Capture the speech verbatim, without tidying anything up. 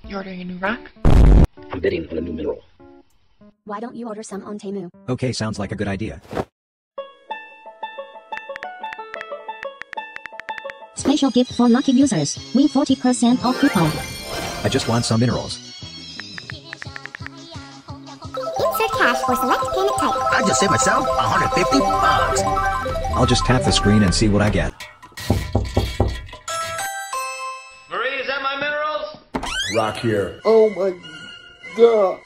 You ordering a new rock? I'm bidding on a new mineral. Why don't you order some on Temu? Okay, sounds like a good idea. Special gift for lucky users. Win forty percent off coupon. I just want some minerals. Insert cash or select payment type. I just saved myself one hundred fifty bucks. I'll just tap the screen and see what I get. Marie, is that my minerals? Rock here. Oh my god.